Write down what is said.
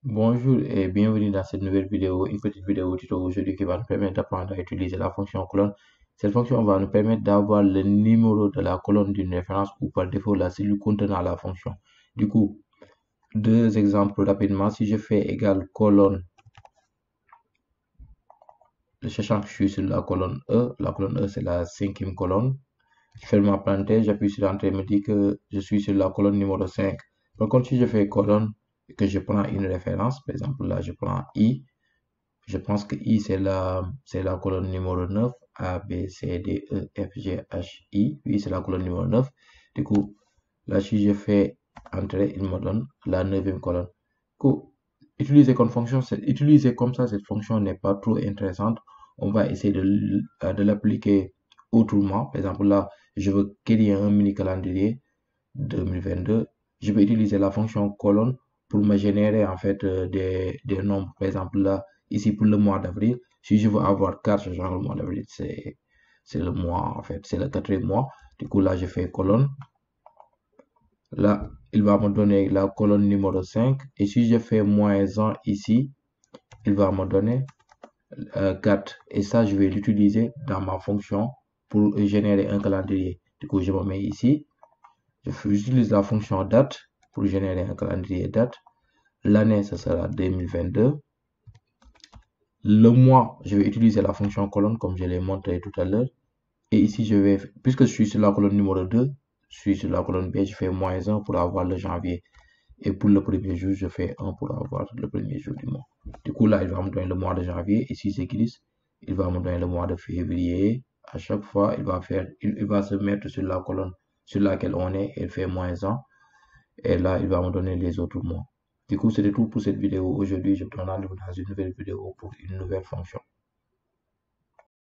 Bonjour et bienvenue dans cette nouvelle vidéo, une petite vidéo tuto aujourd'hui qui va nous permettre d'apprendre à utiliser la fonction colonne. Cette fonction va nous permettre d'avoir le numéro de la colonne d'une référence ou par défaut la cellule contenant la fonction. Du coup, deux exemples rapidement. Si je fais égal colonne, sachant que je suis sur la colonne E c'est la cinquième colonne. Je ferme ma parenthèse, j'appuie sur Entrée, me dit que je suis sur la colonne numéro 5. Par contre, si je fais colonne et que je prends une référence, par exemple là je prends I, je pense que I, c'est la colonne numéro 9. A, B, C, D, E, F, G, H, I. Oui, c'est la colonne numéro 9. Du coup, là, si je fais entrer, il me donne la neuvième colonne. Du coup, utiliser comme ça, cette fonction n'est pas trop intéressante. On va essayer de l'appliquer autrement. Par exemple, là, je veux créer un mini calendrier 2022. Je vais utiliser la fonction colonne pour me générer en fait des nombres. Par exemple, là, ici pour le mois d'avril, si je veux avoir 4, genre le mois d'avril, c'est le mois, en fait, c'est le quatrième mois. Du coup, là, je fais colonne. Là, il va me donner la colonne numéro 5. Et si je fais moins 1 ici, il va me donner 4. Et ça, je vais l'utiliser dans ma fonction pour générer un calendrier. Du coup, je me mets ici. J'utilise la fonction date pour générer un calendrier date. L'année, ce sera 2022. Le mois, je vais utiliser la fonction colonne comme je l'ai montré tout à l'heure. Et ici, puisque je suis sur la colonne numéro 2, je suis sur la colonne B, je fais moins 1 pour avoir le janvier. Et pour le premier jour, je fais 1 pour avoir le premier jour du mois. Du coup, là, il va me donner le mois de janvier. Et si je glisse, il va me donner le mois de février. À chaque fois, il va se mettre sur la colonne sur laquelle on est et faire moins 1. Et là, il va me donner les autres mots. Du coup, c'était tout pour cette vidéo. Aujourd'hui, je vous donne rendez-vous dans une nouvelle vidéo pour une nouvelle fonction.